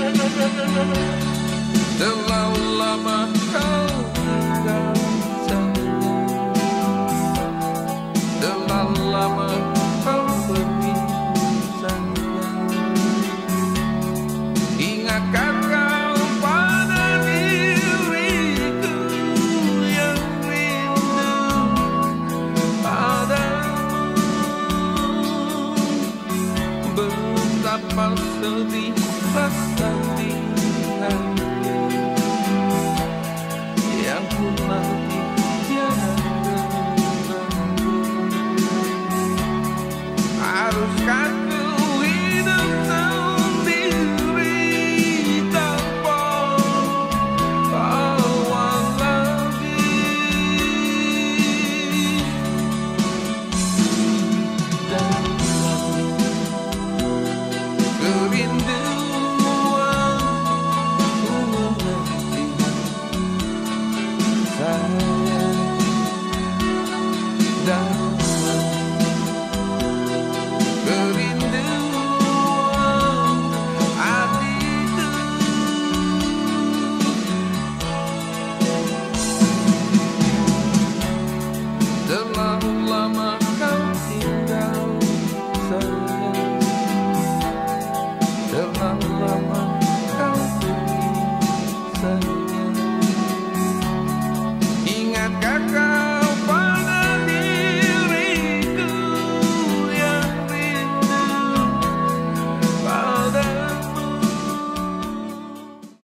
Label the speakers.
Speaker 1: Terlalu lama kau tinggal saya, terlalu lama kau pergi sayang. Ingatkah kau pada diriku yang rindu padamu? Betapa sedih rasa di hati yang ku nanti tiada kembali. Haruskah ku hidup sendiri tanpa kawan lagi? Dan kerinduan menanti saya, dan kerinduan hatiku. Terlalu lama kau tinggal saya, terlalu lama